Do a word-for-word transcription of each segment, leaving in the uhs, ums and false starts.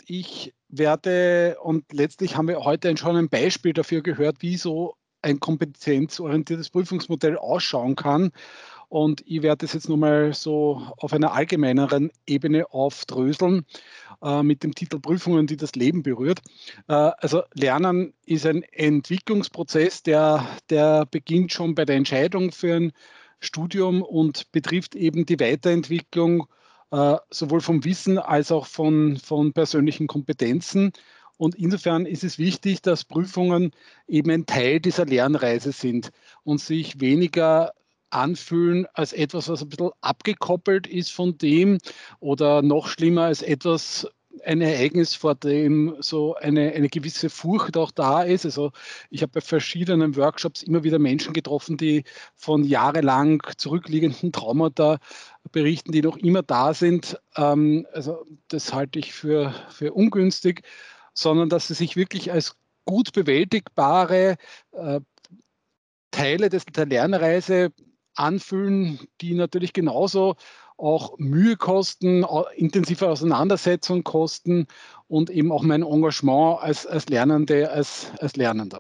ich werde, und letztlich haben wir heute schon ein Beispiel dafür gehört, wie so ein kompetenzorientiertes Prüfungsmodell ausschauen kann. Und ich werde das jetzt nochmal so auf einer allgemeineren Ebene aufdröseln äh, mit dem Titel Prüfungen, die das Leben berührt. Äh, also Lernen ist ein Entwicklungsprozess, der, der beginnt schon bei der Entscheidung für ein Studium und betrifft eben die Weiterentwicklung äh, sowohl vom Wissen als auch von, von persönlichen Kompetenzen. Und insofern ist es wichtig, dass Prüfungen eben ein Teil dieser Lernreise sind und sich weniger anfühlen als etwas, was ein bisschen abgekoppelt ist von dem oder noch schlimmer als etwas, ein Ereignis, vor dem so eine, eine gewisse Furcht auch da ist. Also ich habe bei verschiedenen Workshops immer wieder Menschen getroffen, die von jahrelang zurückliegenden Traumata berichten, die noch immer da sind. Ähm, also das halte ich für, für ungünstig, sondern dass sie sich wirklich als gut bewältigbare äh, Teile des, der Lernreise anfühlen, die natürlich genauso auch Mühe kosten, intensive Auseinandersetzung kosten und eben auch mein Engagement als, als Lernende, als, als Lernender.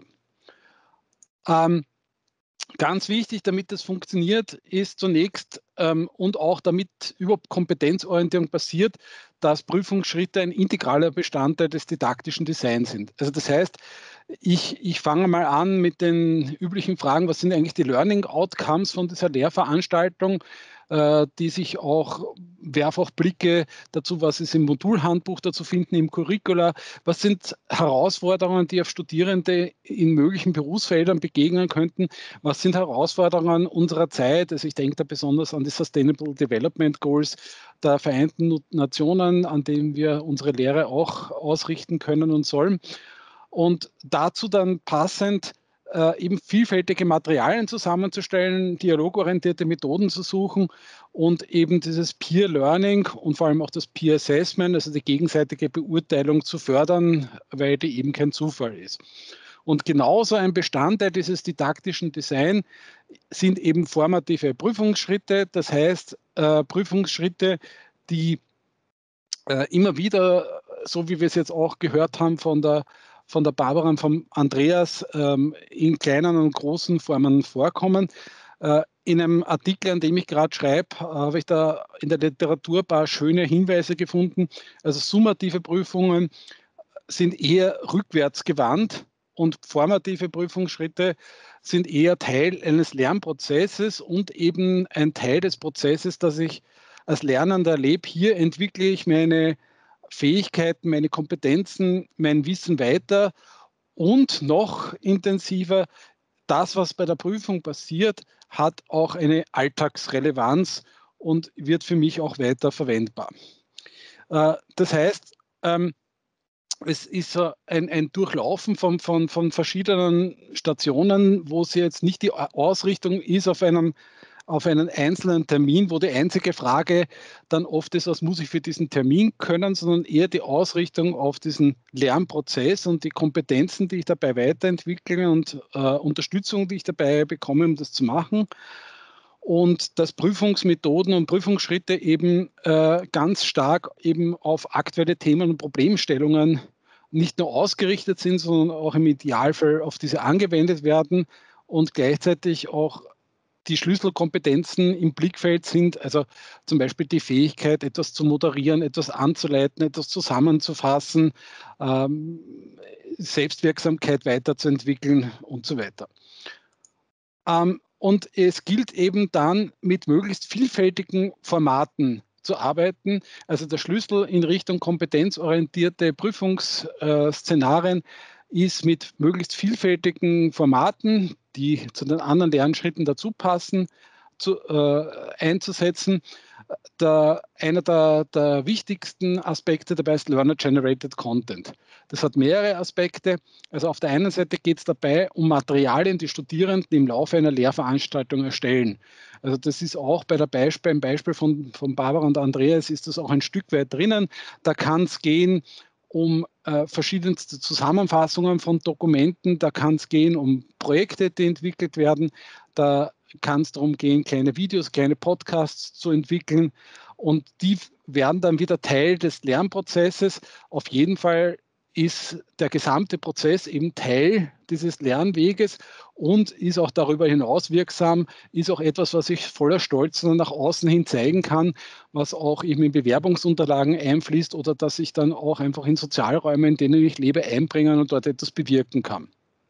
Ähm, Ganz wichtig, damit das funktioniert, ist zunächst ähm, und auch damit überhaupt Kompetenzorientierung passiert, dass Prüfungsschritte ein integraler Bestandteil des didaktischen Designs sind. Also das heißt, ich, ich fange mal an mit den üblichen Fragen, was sind eigentlich die Learning Outcomes von dieser Lehrveranstaltung, äh, die sich auch, werfe auch Blicke dazu, was ist im Modulhandbuch dazu finden, im Curricula, was sind Herausforderungen, die auf Studierende in möglichen Berufsfeldern begegnen könnten, was sind Herausforderungen unserer Zeit, also ich denke da besonders an die Sustainable Development Goals der Vereinten Nationen, an denen wir unsere Lehre auch ausrichten können und sollen. Und dazu dann passend äh, eben vielfältige Materialien zusammenzustellen, dialogorientierte Methoden zu suchen und eben dieses Peer Learning und vor allem auch das Peer Assessment, also die gegenseitige Beurteilung zu fördern, weil die eben kein Zufall ist. Und genauso ein Bestandteil dieses didaktischen Design sind eben formative Prüfungsschritte, das heißt äh, Prüfungsschritte, die äh, immer wieder, so wie wir es jetzt auch gehört haben von der, von der Barbara und vom Andreas, ähm, in kleinen und großen Formen vorkommen. Äh, in einem Artikel, an dem ich gerade schreibe, äh, habe ich da in der Literatur ein paar schöne Hinweise gefunden. Also summative Prüfungen sind eher rückwärts gewandt und formative Prüfungsschritte sind eher Teil eines Lernprozesses und eben ein Teil des Prozesses, dass ich als Lernender erlebe. Hier entwickle ich meine Fähigkeiten, meine Kompetenzen, mein Wissen weiter und noch intensiver, das, was bei der Prüfung passiert, hat auch eine Alltagsrelevanz und wird für mich auch weiter verwendbar. Das heißt, es ist so ein, ein Durchlaufen von, von, von verschiedenen Stationen, wo es jetzt nicht die Ausrichtung ist auf einen, auf einen einzelnen Termin, wo die einzige Frage dann oft ist, was muss ich für diesen Termin können, sondern eher die Ausrichtung auf diesen Lernprozess und die Kompetenzen, die ich dabei weiterentwickle und äh, Unterstützung, die ich dabei bekomme, um das zu machen. Und dass Prüfungsmethoden und Prüfungsschritte eben äh, ganz stark eben auf aktuelle Themen und Problemstellungen nicht nur ausgerichtet sind, sondern auch im Idealfall auf diese angewendet werden und gleichzeitig auch die Schlüsselkompetenzen im Blickfeld sind, also zum Beispiel die Fähigkeit, etwas zu moderieren, etwas anzuleiten, etwas zusammenzufassen, ähm, Selbstwirksamkeit weiterzuentwickeln und so weiter. Ähm, und es gilt eben dann mit möglichst vielfältigen Formaten zu arbeiten. Also der Schlüssel in Richtung kompetenzorientierte Prüfungsszenarien ist mit möglichst vielfältigen Formaten, die zu den anderen Lernschritten dazu passen, zu, äh, einzusetzen. Der, einer der, der wichtigsten Aspekte dabei ist Learner-Generated Content. Das hat mehrere Aspekte. Also auf der einen Seite geht es dabei um Materialien, die Studierenden im Laufe einer Lehrveranstaltung erstellen. Also das ist auch bei der Beispiel, beim Beispiel von, von Barbara und Andreas ist das auch ein Stück weit drinnen. Da kann es gehen um äh, verschiedenste Zusammenfassungen von Dokumenten, da kann es gehen um Projekte, die entwickelt werden, da kann es darum gehen, kleine Videos, kleine Podcasts zu entwickeln und die werden dann wieder Teil des Lernprozesses. Auf jeden Fall ist der gesamte Prozess eben Teil dieses Lernweges und ist auch darüber hinaus wirksam, ist auch etwas, was ich voller Stolz nach außen hin zeigen kann, was auch eben in Bewerbungsunterlagen einfließt oder dass ich dann auch einfach in Sozialräume, in denen ich lebe, einbringen und dort etwas bewirken kann.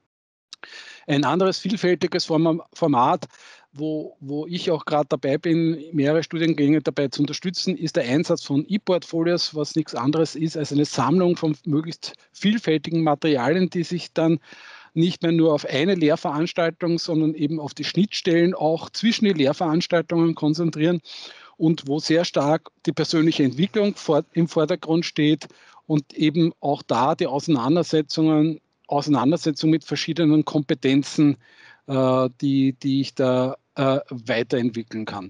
Ein anderes vielfältiges Format, wo, wo ich auch gerade dabei bin, mehrere Studiengänge dabei zu unterstützen, ist der Einsatz von E-Portfolios, was nichts anderes ist als eine Sammlung von möglichst vielfältigen Materialien, die sich dann nicht mehr nur auf eine Lehrveranstaltung, sondern eben auf die Schnittstellen auch zwischen die Lehrveranstaltungen konzentrieren und wo sehr stark die persönliche Entwicklung vor, im Vordergrund steht und eben auch da die Auseinandersetzungen Auseinandersetzung mit verschiedenen Kompetenzen, äh, die, die ich da äh, weiterentwickeln kann.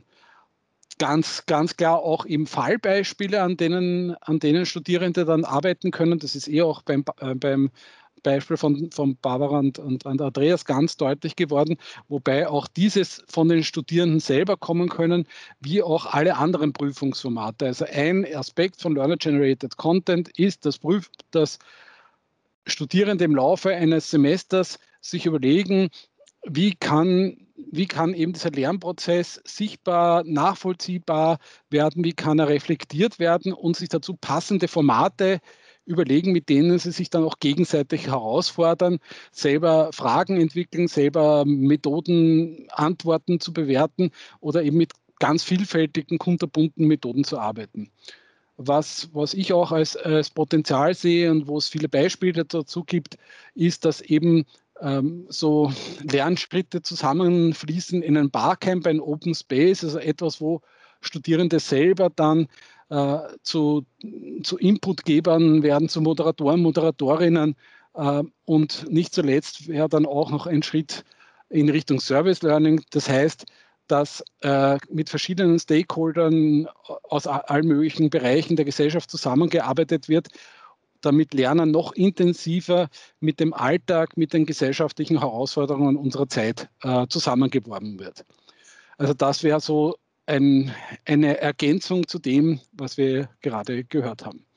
Ganz, ganz klar auch eben Fallbeispiele, an denen, an denen Studierende dann arbeiten können. Das ist eh auch beim, äh, beim Beispiel von, von Barbara und, und, und Andreas ganz deutlich geworden, wobei auch dieses von den Studierenden selber kommen können, wie auch alle anderen Prüfungsformate. Also ein Aspekt von Learner-Generated Content ist das, Prüf, das Studierende im Laufe eines Semesters sich überlegen, wie kann, wie kann eben dieser Lernprozess sichtbar, nachvollziehbar werden, wie kann er reflektiert werden und sich dazu passende Formate überlegen, mit denen sie sich dann auch gegenseitig herausfordern, selber Fragen entwickeln, selber Methoden, Antworten zu bewerten oder eben mit ganz vielfältigen, kunterbunten Methoden zu arbeiten. Was, was ich auch als, als Potenzial sehe und wo es viele Beispiele dazu gibt, ist, dass eben ähm, so Lernschritte zusammenfließen in ein Barcamp, ein Open Space, also etwas, wo Studierende selber dann äh, zu, zu Inputgebern werden, zu Moderatoren, Moderatorinnen äh, und nicht zuletzt wäre dann auch noch ein Schritt in Richtung Service Learning. Das heißt, dass äh, mit verschiedenen Stakeholdern aus allen möglichen Bereichen der Gesellschaft zusammengearbeitet wird, damit Lernen noch intensiver mit dem Alltag, mit den gesellschaftlichen Herausforderungen unserer Zeit äh, zusammengeworben wird. Also das wäre so ein, eine Ergänzung zu dem, was wir gerade gehört haben.